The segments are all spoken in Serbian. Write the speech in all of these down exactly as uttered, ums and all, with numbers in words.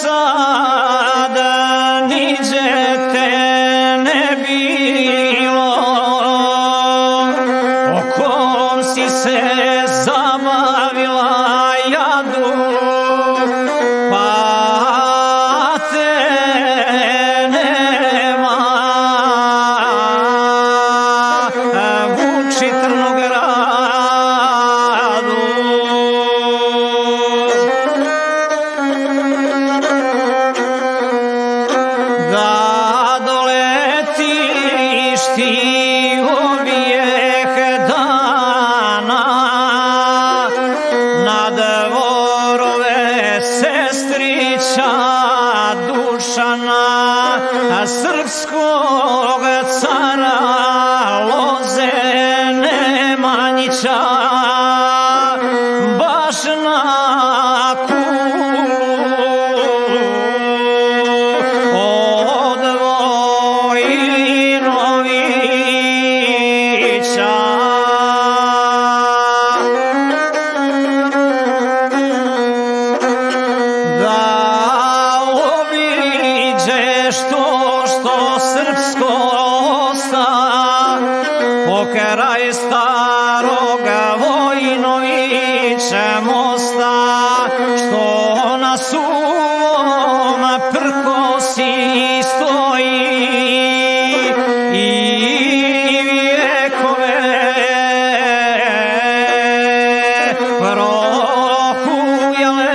sad niđe te ne bilo, o kom si se zabavila jadu, pa te nema. Vuči Trnogradu. Da doletiš ti uvijek dana na dvorove sestrića Dušana, srpskog cara Loze Nemanjića, baš na kulu od Vojinovića. Da obiđeš to što srpsko osta pokraj staroga Vojinovića mosta, što na suvom prkosi stoji i vjekove prohujale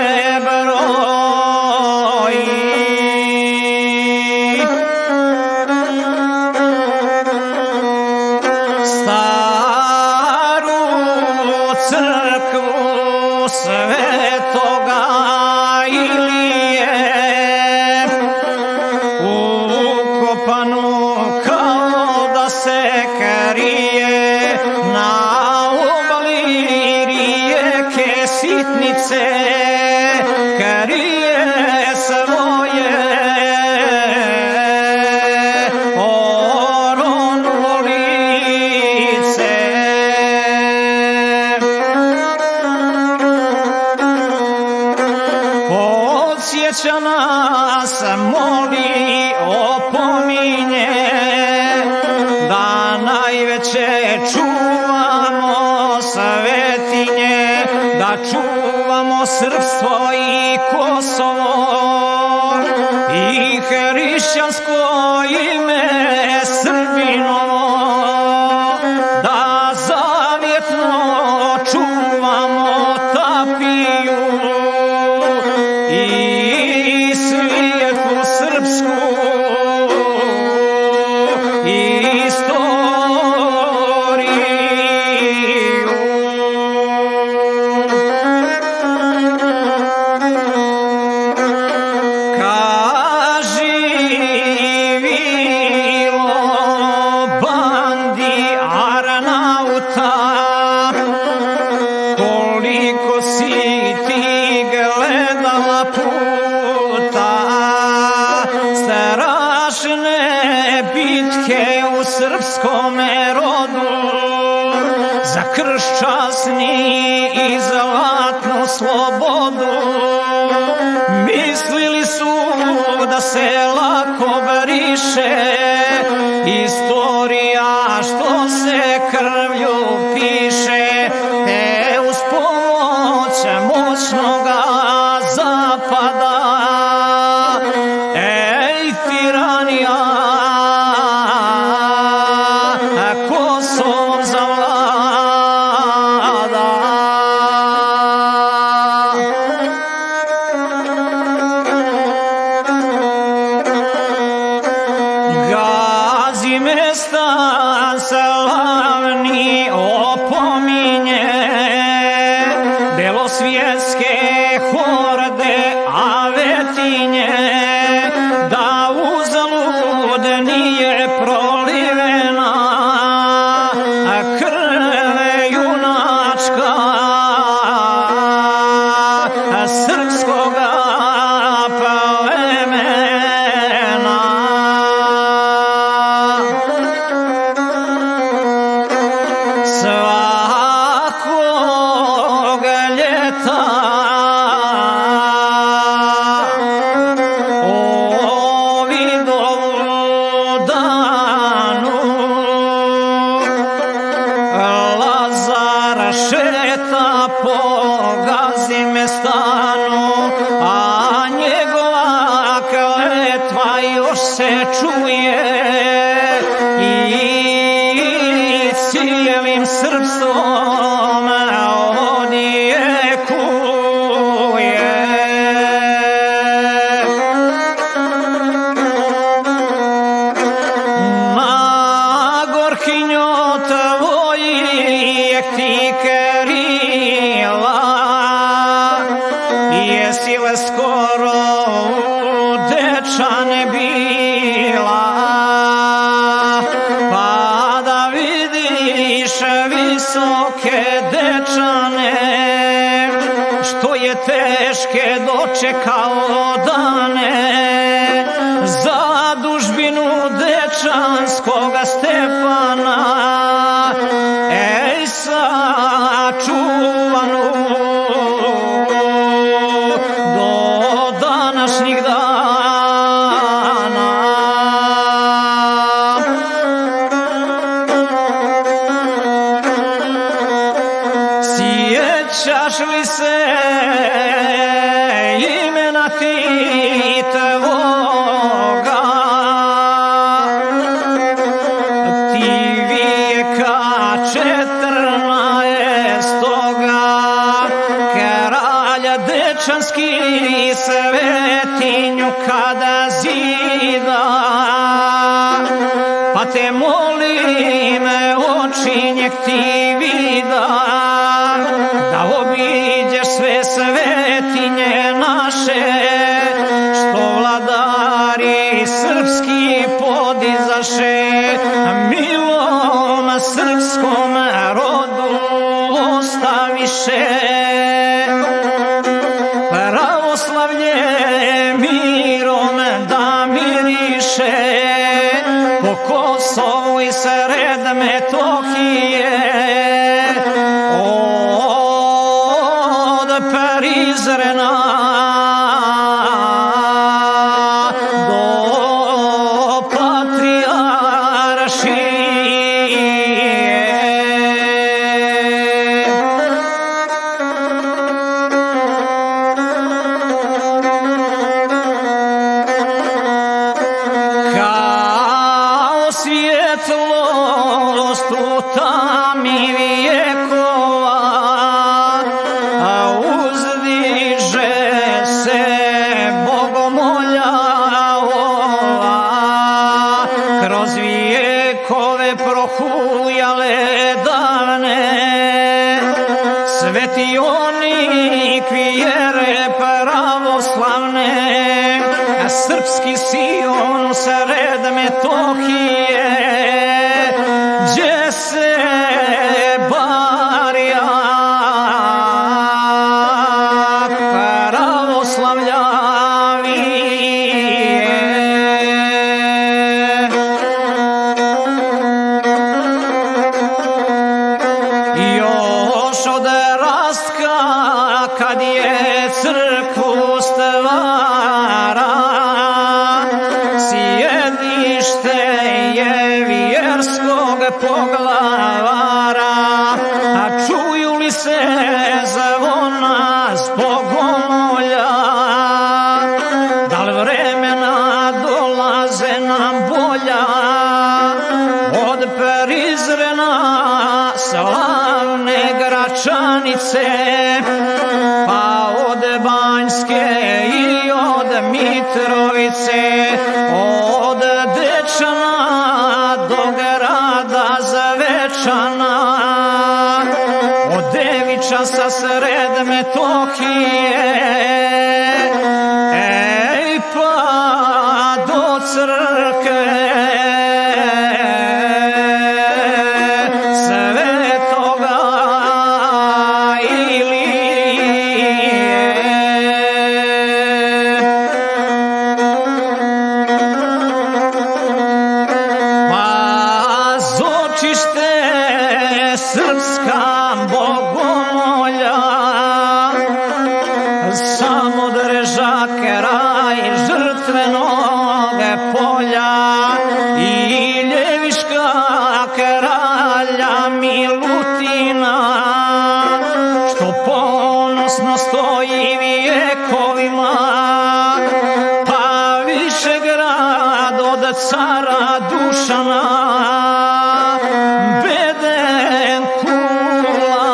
broji. Staru crkvu Svetoga Ilije, ukopanu kao da se krije na obali rijeke Sitnice, krije svoje oronulo lice. Podsjeća nas, moli, opominje da najveće čuvamo svetinje, da čuvamo srpstvo i Kosovo i hrišćansko ime Srbinovo, da zavjetno čuvamo Tapiju i svijetlu srpsku istoriju. Kaži Vilo bandi Arnauta, koliko si ti gledala puta strašne bitke u srpskome rodu za krš časni i zlatnu slobodu. Mislili su da se lako briše istorija što se krvlju piše, te uz pomoć moćnoga zapada ej tiranija Kosovom zavlada. Gazi mestan sela se čuje i cijelim srpstvom odjekuje. Na gorkinjo tvojih ti kerila jesi le skoro dečane bila, pa da vidiš visoke dečane, što je teške dočekalo dane, za dužbinu dečanskoga Stefana, ej sačuvanu do današnjih dana. Sjećaš li se imena Titvoga, ti vijeka četrnaestoga, kralja dečanski Svetinju kada zida, pa te molim očinjeg ti vida, da obiđeš sve svetinje naše, što vladari srpski podizaše, milom srpskom rodu ostaviše. Pravoslavlje mirom da miriše po Kosovu i sred Metohije, od Prizrena do Patrijaršije. Kao svjetlost u tami vijekova, a uzdiže se bogomolja ova, kroz vijekove prohujale dane, svetionik vjere pravoslavne, srpski Sion sred Metohije, gdje se barjak pravoslavlja vije. Još od rastka kad je crkvu stvara, sjedište je vjerskog poglavara, a čuju li se zvona s bogomolja, da li vremena dolaze nam bolja, od Prizrena slavne Gračanice, pa od Banjske i od Mitrovice, od Dečana do grada Zvečana, od Deviča sa sred Metohije, ej pa do crkve Svetoga Ilije. Pa zočište srpska bogomolja, samo drža kraj žrtvenog polja, i Ljeviška kralja Milutina, što ponosno stoji vijekovima, pa Višegrad cara Dušana beden kula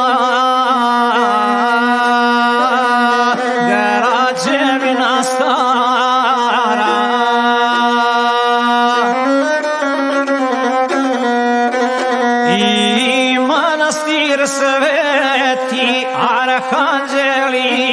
građevina stara i manastir Sveti Arhanđeli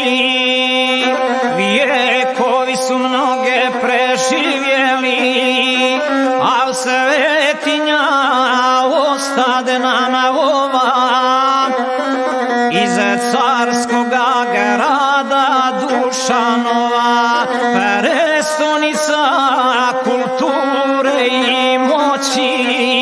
vijekovi su mnoge preživjeli, al svetinja ostade nam ova iz carskoga grada Dušanova, prestonica kulture i moći.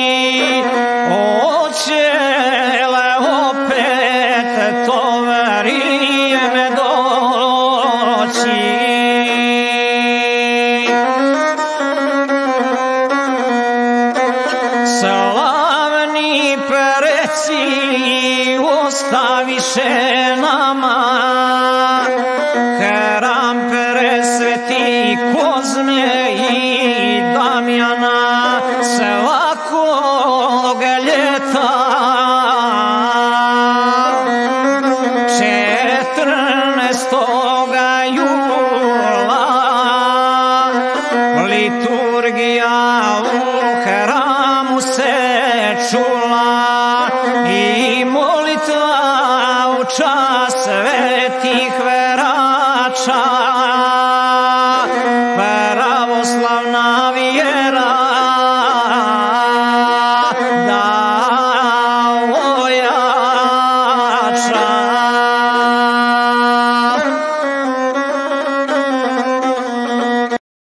Oćele opet to vrijeme doći. Slavni preci ostaviše nama hram presveti Kozme